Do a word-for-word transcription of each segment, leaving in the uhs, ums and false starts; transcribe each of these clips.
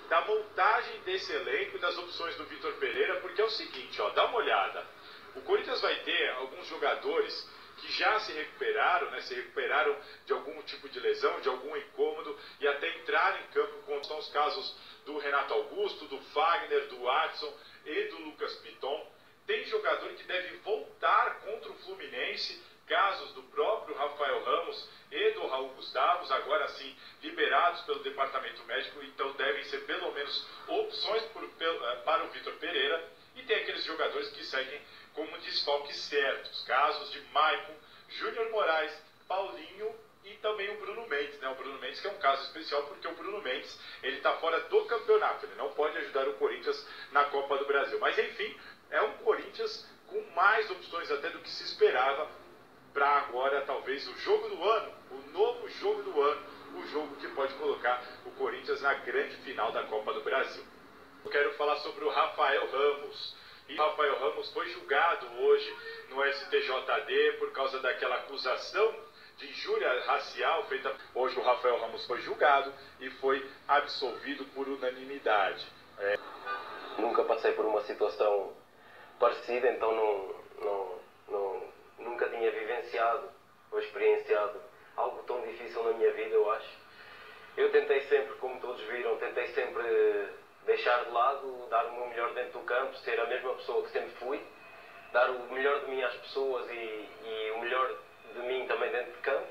da montagem desse elenco e das opções do Vitor Pereira, porque é o seguinte, ó, dá uma olhada. O Corinthians vai ter alguns jogadores que já se recuperaram, né, se recuperaram de algum tipo de lesão, de algum incômodo, e até entraram em campo, como são os casos do Renato Augusto, do Fagner, do Watson e do Lucas Piton. Tem jogador que deve voltar contra o Fluminense, casos do próprio Rafael Ramos e do Raul Gustavos, agora sim liberados pelo departamento médico, então devem ser pelo menos opções por, para o Vitor Pereira. E tem aqueles jogadores que seguem como desfalques certos, casos de Maicon, Júnior Moraes, Paulinho e também o Bruno Mendes, né? O Bruno Mendes que é um caso especial porque o Bruno Mendes ele está fora do campeonato, ele não pode ajudar o Corinthians na Copa do Brasil. Mas enfim, é um Corinthians com mais opções até do que se esperava para agora talvez o jogo do ano, o novo jogo do ano, o jogo que pode colocar o Corinthians na grande final da Copa do Brasil. Eu quero falar sobre o Rafael Ramos. E o Rafael Ramos foi julgado hoje no S T J D por causa daquela acusação de injúria racial feita. Hoje o Rafael Ramos foi julgado e foi absolvido por unanimidade. É. Nunca passei por uma situação parecida, então não, não, não, nunca tinha vivenciado ou experienciado algo tão difícil na minha vida, eu acho. Eu tentei sempre, como todos viram, tentei sempre deixar de lado, dar o meu melhor dentro do campo, ser a mesma pessoa que sempre fui, dar o melhor de mim às pessoas e, e o melhor de mim também dentro de campo.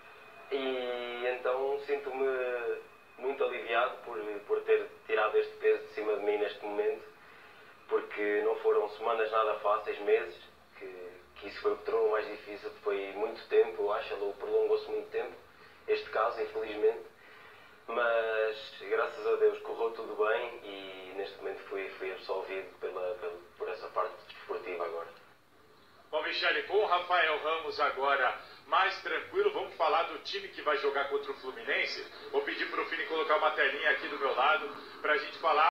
E então sinto-me muito aliviado por, por ter tirado este peso de cima de mim neste momento, porque não foram semanas nada fáceis, meses, que, que isso foi o que tornou mais difícil, foi muito tempo, eu acho, ele prolongou-se muito tempo, este caso, infelizmente. Mas, graças a Deus, correu tudo bem e neste momento fui, fui absolvido pela, pela, por essa parte desportiva agora. Bom, Michele, com o Rafael Ramos agora mais tranquilo, vamos falar do time que vai jogar contra o Fluminense. Vou pedir para o Fini colocar uma telinha aqui do meu lado para a gente falar.